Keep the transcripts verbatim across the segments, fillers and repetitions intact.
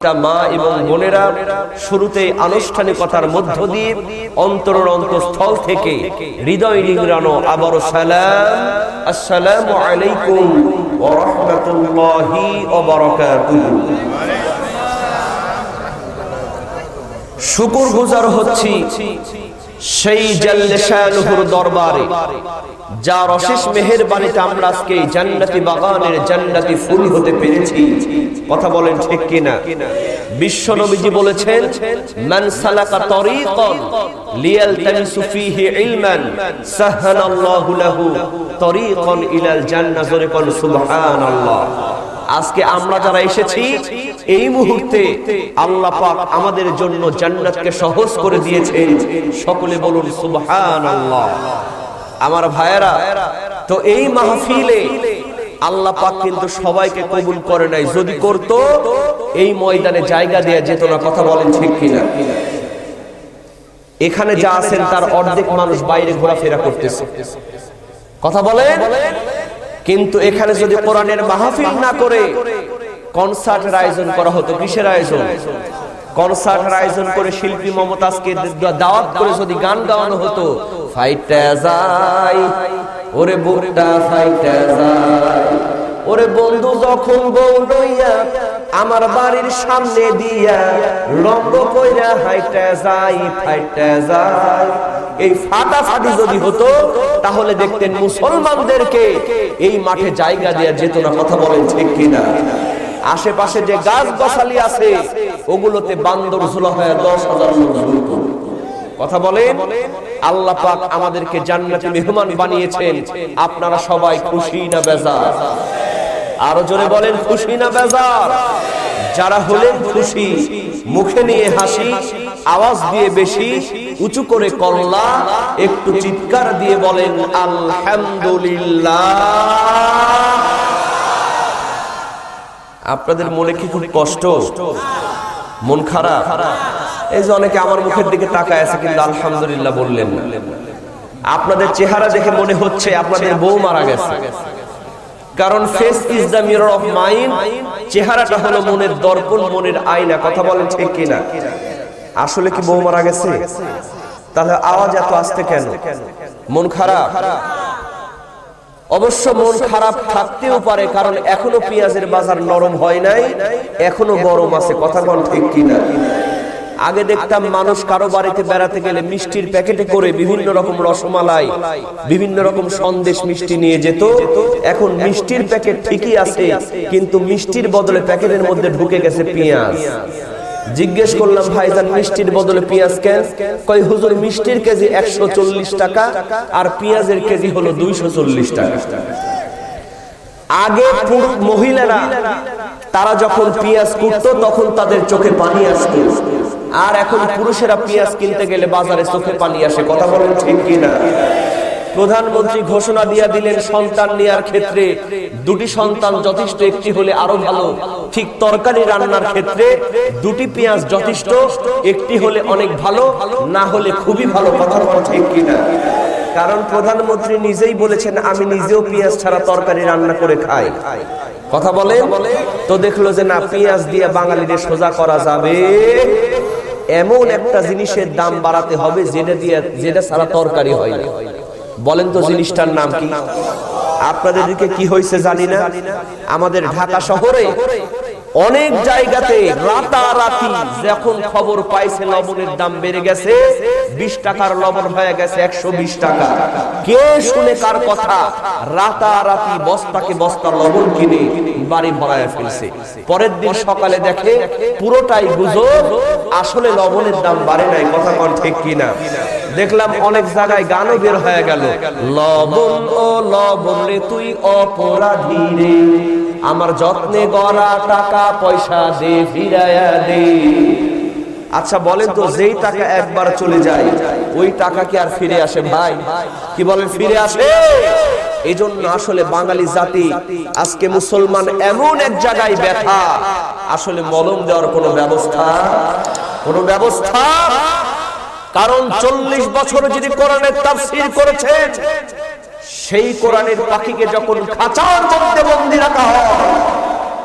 মা এবং বোনেরা, শুরুতে আনুষ্ঠানিকতার মধ্য দিয়ে অন্তরের অন্তঃস্থল থেকে হৃদয় নিংড়ানো আবারও সালাম, আসসালামু আলাইকুম ওয়া রাহমাতুল্লাহি ওয়া বারাকাতুহু। শুকরগুজার হচ্ছি সেই জাল্লে শানুহুর দরবারে, যার অশেষ মেহেরবানিতে আমরা আজকে জান্নাতি বাগানের জান্নাতি ফুল হতে পেরেছি। কথা বলেন ঠিক কিনা? বিশ্ব নবীজি বলেছেন, মান সালাকা তরিকান লিয়ালতামিসু ফীহি ইলমান সাহহালাল্লাহু লাহু তরিকান ইলাল জান্নাহ। জোরে বল সুবহানাল্লাহ। আজকে আমরা যারা এসেছি এই মুহূর্তে আল্লাহ পাক আমাদের জন্য জান্নাতকে সহজ করে দিয়েছেন। সকলে বলুন সুবহানাল্লাহ। আমার ভাইয়েরা, তো এই মাহফিলে আল্লাহ পাক কিন্তু সবাইকে কবুল করে নাই। যদি করত এই ময়দানে জায়গা দেয়া যেত না। কথা বলেন ঠিক কিনা? এখানে যা আছেন তার অর্ধেক মানুষ বাইরে ঘোরাফেরা করতেছে। কথা বলেন। কিন্তু এখানে যদি কোরআনের মাহফিল না করে কনসার্টের আয়োজন করা হতো, কিসের আয়োজন? কনসার্টের আয়োজন করে শিল্পী মমতাজকে দাওয়াত করে যদি গান গাওয়ানো হতো, ফাইটা যায় ওরে বুকটা ফাইটা যায়, ওরে বন্ধু যখন বউডইয়া আমার বাড়ির সামনে দিয়া রঙ্গ কইরা হাইটা যায় ফাইটা যায়, এই ফাটাফাটি যদি হতো তাহলে দেখতেন মুসলমানদেরকে এই মাঠে জায়গা দেয়া যেত না। কথা বলেন ঠিক কিনা? আশেপাশে যে গাছ গাছালি আছে ওগুলোতে বান্দর ঝোলা হয়ে দশ হাজার লোক ঝুলতো। কথা বলেন। আল্লাহ পাক আমাদেরকে জান্নাতি মেহমান বানিয়েছেন। আপনারা সবাই খুশি না বেজার? আরো জোরে বলেন, খুশি না বেজার? যারা হলেন খুশি, মুখে নিয়ে হাসি, আওয়াজ দিয়ে বেশি উঁচু করে কল্লা, একটু চিৎকার দিয়ে বলেন আলহামদুলিল্লাহ। আপনাদের মনে কি খুব কষ্ট, মন খারাপ? এই যে অনেকে আমার মুখের দিকে তাকায় আছে কিন্তু আলহামদুলিল্লাহ বললেন না। আপনাদের চেহারা দেখে মনে হচ্ছে আপনাদের বউ মারা গেছে। কারণ face is the mirror of mind, চেহারাটা হলো মনের দর্পণ, মনের আয়না। কথা বলেন ঠিক কিনা? আসলে কি বউ মারা গেছে? তাহলে আওয়াজ এত আসতে কেন? মন খারাপ? অবশ্য মন খারাপ থাকতেও পারে, কারণ এখনো পেঁয়াজের বাজার নরম হয় নাই, এখনো গরম আছে। কথা বল ঠিক কিনা? আগে দেখতাম মানুষ কারো বাড়িতে বেড়াতে গেলে মিষ্টির প্যাকেটে করে বিভিন্ন রকম রসমালাই, বিভিন্ন রকম সন্দেশ মিষ্টি নিয়ে যেত। এখন মিষ্টির প্যাকেট ঠিকই আছে, কিন্তু মিষ্টির বদলে প্যাকেটের মধ্যে ঢুকে গেছে পেঁয়াজ। জিজ্ঞেস করলাম, ভাইজান মিষ্টির বদলে পেঁয়াজ কেন? কয় হুজুর, মিষ্টির কেজি একশো চল্লিশ টাকা আর পেঁয়াজের কেজি হলো দুইশো চল্লিশ টাকা। আগে মহিলারা তারা যখন পেঁয়াজ কুটতো তখন তাদের চোখে পানি আসতো, আর এখন পুরুষেরা পেঁয়াজ কিনতে গেলে বাজারে চোখে পানি আসে। কথা বলেন ঠিক কিনা? প্রধানমন্ত্রী ঘোষণা দিয়ে দিলেন সন্তান নেওয়ার ক্ষেত্রে দুটি সন্তান যথেষ্ট, একটি হলে আরো ভালো। ঠিক তরকারি রান্নার ক্ষেত্রে দুটি পেঁয়াজ যথেষ্ট, একটি হলে অনেক ভালো, না হলে খুবই ভালো। কথা বলেন ঠিক কিনা? কারণ প্রধানমন্ত্রী নিজেই বলেছেন, আমি নিজেও পেঁয়াজ ছাড়া তরকারি রান্না করে খাই। কথা বলে তো দেখলো যে না, পেঁয়াজ দিয়ে বাঙালিদের সোজা করা যাবে, এমন একটা জিনিসের দাম বাড়াতে হবে যেটা দিয়ে যেটা ছাড়া তরকারি হয় না। বলেন তো জিনিসটার নাম কি? আপনাদের দিকে কি হয়েছে জানি না, আমাদের ঢাকা শহরে অনেক জায়গাতে রাতারাতি যখন খবর পাইছে লবণের দাম বেড়ে গেছে, বিশ টাকার লবণ হয়ে গেছে একশো বিশ টাকা। কে শুনে কার কথা? রাতারাতি বস্তাকে বস্তা লবণ কিনে বাড়ি ভরায় ফেলছে। পরের দিন সকালে দেখে পুরোটাই গুজব, আসলে লবণের দাম বাড়ে নাই। কথা কোন ঠিক কিনা? দেখলাম অনেক জায়গায় গানও বের হয়ে গেল, লবণ ও লবণ রে তুই অপরাধী রে, আমার যত্নে গড়া টাকা পয়সা দে ফিরায়া দে। আচ্ছা বলেন তো, যেই টাকা একবার চলে যায় ওই টাকা কি আর ফিরে আসে? ভাই কি বলেন, ফিরে আসে? এই জন্য আসলে বাঙালি জাতি আজকে মুসলমান এমন এক জায়গায় ব্যথা, আসলে মলম দেওয়ার কোনো ব্যবস্থা কোনো ব্যবস্থা কারণ চল্লিশ বছর যদি কোরআনের তাফসীর করেছেন, সেই কোরআনের পাখিকে যখন খাঁচার মধ্যে বন্দী রাখা হয়,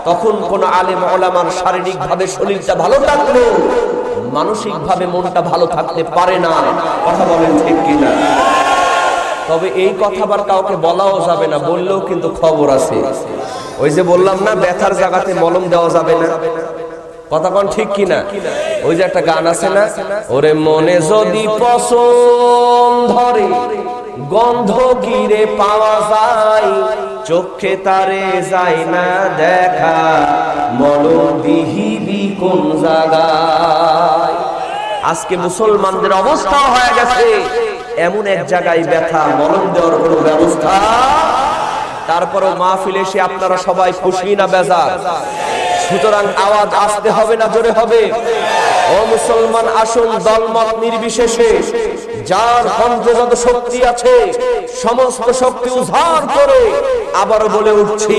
তখন কোন আলেম ওলামার শারীরিক ভাবে শরীরটা ভালো থাকলেও মানসিক ভাবে মনটা ভালো থাকতে পারে না। কথা বলেন ঠিক কিনা? তবে এই কথা আবার কাউকে বলাও যাবে না, বললেও কিন্তু খবর আছে। ওই যে বললাম না, ব্যথার জায়গাতে মলম দেওয়া যাবে না। কথা কোন ঠিক কিনা? ওই যে একটা গান আছে না, ওরে মনে যদি পছন্দ ধরে গন্ধ গিরে পাওয়া যায়, চোখে তারে যায় না দেখা, মলম দিহিবি কোন জায়গায়। আজকে মুসলমানদের অবস্থা হয়ে গেছে এমন এক জায়গায় ব্যথা, মলম দেওয়ার কোনো ব্যবস্থা। তারপরও মাহফিলে এসে আপনারা সবাই খুশি না বেজার? সুতরাং আওয়াজ আসতে হবে না জোরে হবে? ও মুসলমান, আসুন দলমত নির্বিশেষে যার কণ্ঠে যত শক্তি আছে সমস্ত শক্তি উজাড় করে আবারও বলে উঠছি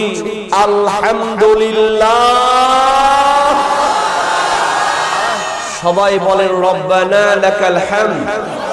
আলহামদুলিল্লাহ। সবাই বলেন রব্বানা লাকাল হামদ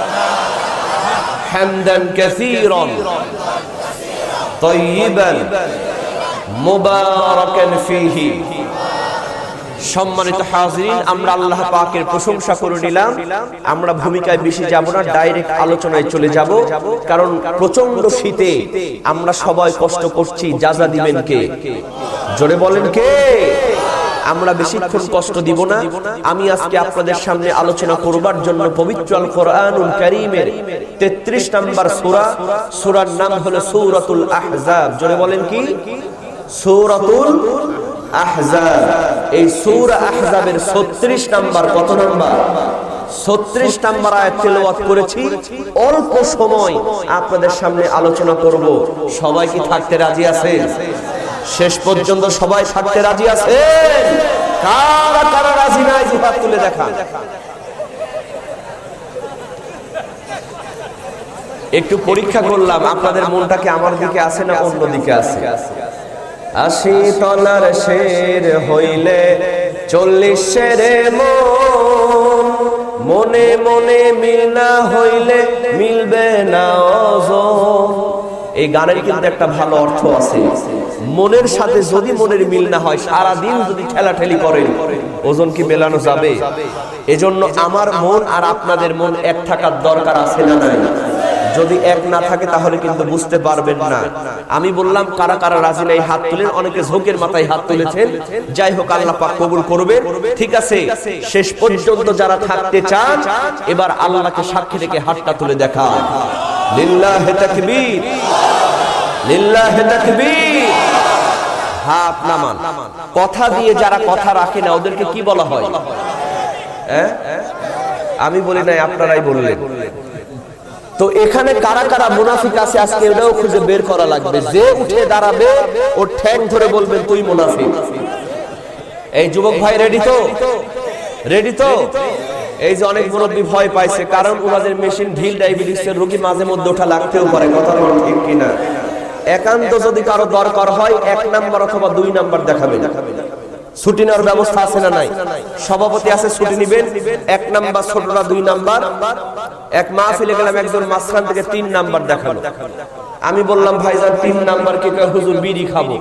হামদান কাসীরান তাইয়িবান মুবারাকান ফীহি। সম্মানিত হাজিরিন, আমরা আল্লাহ পাকের প্রশংসা করে নিলাম। আমরা ভূমিকায় বেশি যাব না, ডাইরেক্ট আলোচনায় চলে যাব। কারণ প্রচন্ড শীতে আমরা সবাই কষ্ট করছি, যাজা দিবেন কে? জোরে বলেন কে? আমরা বেশিক্ষণ কষ্ট দিব না। আমি আজকে আপনাদের সামনে আলোচনা করবার জন্য পবিত্র আল কোরআনুল কারীমের তেত্রিশ নম্বর সূরা, সূরার নাম হলো সূরাতুল আহজাব। জোরে বলেন কি? সূরাতুল আহজাব। এই সূরা আহজাবের ছত্রিশ নাম্বার, কত নাম্বার? ছত্রিশ নাম্বার আয়াত তেলাওয়াত করেছি। অল্প সময় আপনাদের সামনে আলোচনা করব। সবাই কি থাকতে রাজি আছেন? শেষ পর্যন্ত সবাই থাকতে রাজি আছেন? কারা কারা রাজি নাই হাত তুলে দেখান। একটু পরীক্ষা করলাম আপনাদের মনটাকে আমার দিকে আছে না অন্য দিকে আছে? আশি তলার শের হইলে চল্লিশ শেরে মন, মনে মনে মিল না হইলে মিলবে না ওজন। এই গানের কিন্তু একটা ভালো অর্থ আছে। মনের সাথে যদি মনের মিল না হয়, সারা দিন যদি ঠেলাঠেলি করেন, ওজন কি মেলানো যাবে? এজন্য আমার মন আর আপনাদের মন এক থাকার দরকার আছে না নাই? যদি এক না থাকে তাহলে কিন্তু বুঝতে পারবেন না। আমি বললাম কারা কারা রাজি নাই হাত তুলেন। অনেকে ঝোঁকের মাথায় হাত তুলেছেন। যাই হোক, আল্লাহ পাক কবুল করবে। ঠিক আছে, শেষ পর্যন্ত যারা থাকতে চান এবার আল্লাহকে সাক্ষী রেখে হাতটা তুলে দেখান। লিল্লাহি তাকবীর, লিল্লাহি তাকবীর। হাত নামান। কথা দিয়ে যারা কথা রাখে না ওদেরকে কি বলা হয়? আমি বলি নাই, আপনারাই বললেন। তো এখানে কারা কারা মুনাফিক আছে আজকে এটাও খুঁজে বের করা লাগবে। যে উঠে দাঁড়াবে ওর ঠ্যাং ধরে বলবেন তুই মুনাফিক। এই যুবক ভাই রেডি তো? রেডি তো? এই যে অনেক মুরব্বী ভয় পাইছে, কারণ ওনাদের মেশিন ঢিল ডায়াবেটিসের রোগী মাঝে মধ্যে ওঠা লাগতেও পারে। কথা বল ঠিক কিনা? একান্ত যদি কারো দরকার হয় এক নাম্বার অথবা দুই নাম্বার দেখাবেন। ছুটি নেওয়ার ব্যবস্থা আছে না নাই? সভাপতি আছে, ছুটি নিবেন। এক নাম্বার ছোটরা দুই নাম্বার। এক মাহফিলে গেলাম, একজন মাঝখান থেকে তিন নাম্বার দেখালো। আমি বললাম ভাইজান তিন নাম্বার কে? হুজুর বিড়ি খাবো।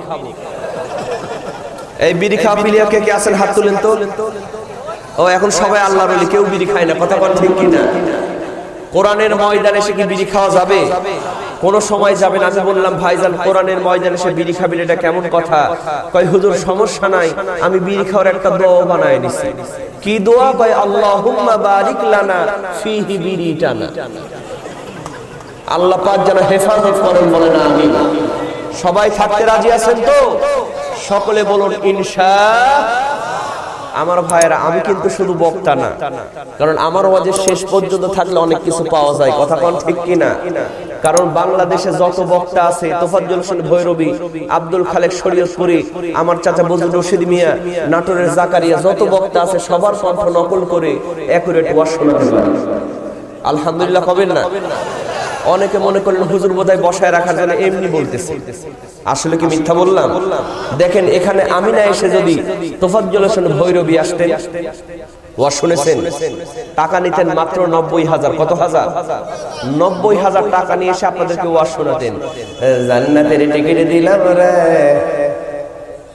এই বিড়ি খাওয়া প্রিয় কে কে আছেন? হাত তুলেন তো। ও এখন সবাই আল্লাহর ওলি, কেউ বিড়ি খায় না। কথা বল ঠিক কিনা? কোরআনের ময়দানে এসে কি বিড়ি খাওয়া যাবে? কোন সময় যাবে না। আমি বললাম ভাইজান কোরআনের ময়দানে এসে বিড়ি খাবেন, এটা কেমন কথা? কয় হুজুর সমস্যা নাই, আমি বিড়ি খাওয়ার একটা দোয়া বানায় নিছি। কি দোয়া? কয় আল্লাহুম্মা বারিক লানা ফিহি বিরিটানা। আল্লাহ পাক যেন হেফাজত করেন, বলেন আমিন। সবাই থাকতে রাজি আছেন তো? সকলে বলুন ইনশাআল্লাহ। আমার ভাইয়েরা, আমি কিন্তু শুধু বক্তা না, কারণ আমার ওয়াজের শেষ পর্যন্ত থাকলে অনেক কিছু পাওয়া যায়। কথা কোন ঠিক কিনা? কারণ বাংলাদেশে যত বক্তা আছে, তোফাজ্জল হোসেন ভৈরবী, আব্দুল খালেক শরীয়তপুরী, আমার চাচা বজলুর রশিদ মিয়া, নাটোরের জাকারিয়া, যত বক্তা আছে সবার কণ্ঠ নকল করে একুরেট ওয়াজ শোনাতে পারে। আলহামদুলিল্লাহ কবেন না? অনেকে মনে করলেন হুজুর বোধহয় বসায় রাখার জন্য এমনি বলতেছে। আসলে কি মিথ্যা বললাম? দেখেন এখানে আমি না এসে যদি তোফাজ্জল হোসেন ভৈরবী আসতেন, ওয়াজ শুনেছেন, টাকা নিতেন মাত্র নব্বই হাজার। কত হাজার? নব্বই হাজার টাকা নিয়ে এসে আপনাদেরকে ওয়াজ শোনাতেন। জান্নাতের টিকিট দিলাম রে,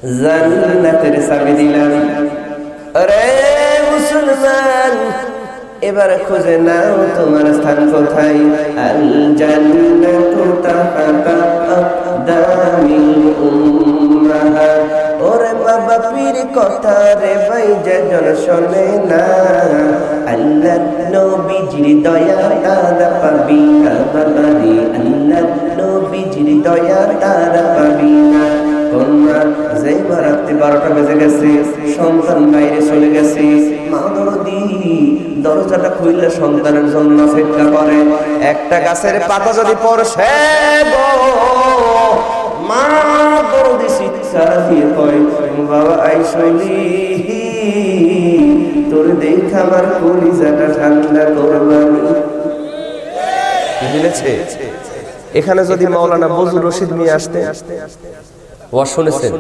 জান্নাতের চাবি দিলাম। আরে মুসলমান, এবারে খুঁজে নাও তোমার স্থান কোথায়। আল জান্নাতু তাহতা আকদামিল উম্মাহাত। ওরে বাবা পীর কথা রে ভাই যেজন শোনে না, আল্লাহ নবীজির দয়া তারা পাবি না বাবারে, আল্লাহ নবীজির দয়া তারা পাবি না। কন্যা যেই রাত্রি বারোটা বেজে গেছে, সন্তান বাইরে চলে গেছে, মা দরদি দরজাটা খুললে সন্তানের জন্য অপেক্ষা করে। একটা গাছের পাতা যদি পড়ছে গো, মা দরদি চিৎকার দিয়ে কয়, বাবা আইসলি তোর দেখা আমার কলিজাটা ঠান্ডা করবানি। বুঝেছে? এখানে যদি মাওলানা বজলুর রশিদ নিয়ে আসতে ওয়াজ শুনেছেন,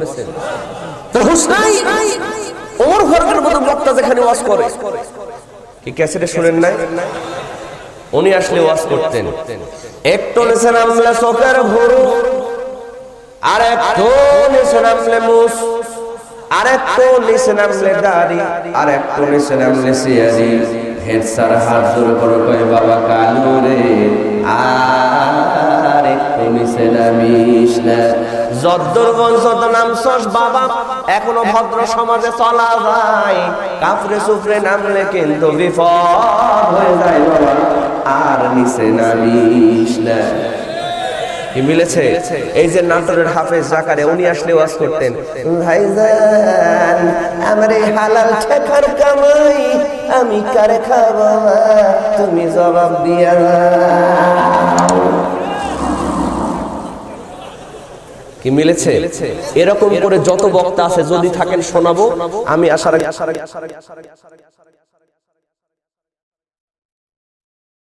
ওমর ফারুকের মতো বক্তা যেখানে ওয়াজ করে, কি ক্যাসেটে শুনেন নাই? উনি আসলে ওয়াজ করতেন, একটু নিচে নামলে চোখের ভরু, আর একটু নিচে নামলে মুস, আর একটু নিচে নামলে দাড়ি, আর একটু নিচে নামলে সিয়ারি। হেড স্যার হাত জোড় করে কয়, বাবা কালু রে আর একটু নিচে নামিস না। যদ্দুর বংশত নামছস বাবা, এখনো ভদ্র সমাজে চলা যায়, কাফরে সুফরে নামলে কিন্তু বিপদ হয়ে যায় বাবা, আর নিচে নামিস না। কি মিলেছে? এই যে নাটোরের হাফেজ জাকারিয়া, উনি আসলে ওয়াজ করতেন, ভাইজান আমার এই হালাল ঠেকার কামাই আমি কারে খাবো, তুমি জবাব দিয়া। কি মিলেছে? এরকম করে যত বক্তা আছে যদি থাকেন শোনাবো। আমি আশা রাখি